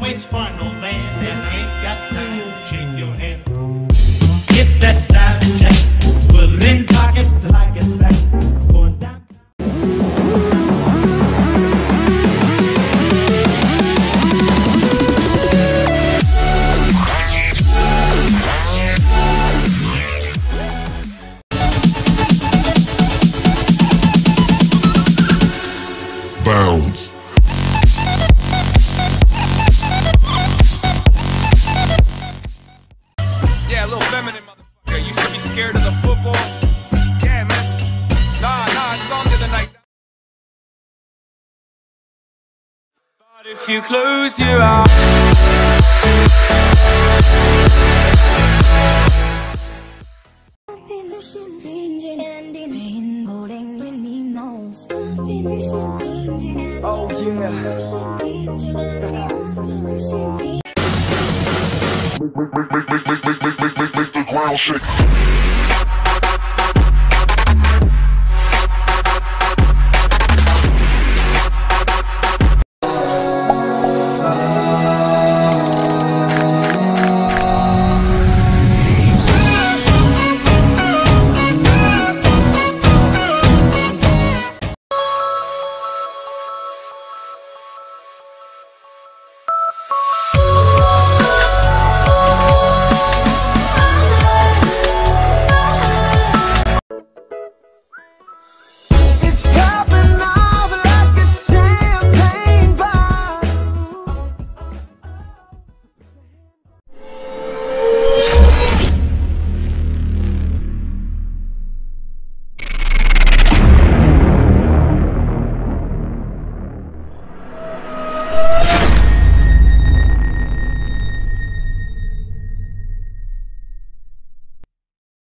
it's fun, old man, and I ain't got time to shake your hand. Get that style check, put it in pockets till I get back. Going down. Bounce. Yeah, a little feminine motherfucker. Used to be scared of the football. Yeah, man. Nah, I saw him the other night. But if you close your eyes. Oh yeah. Make the ground shake.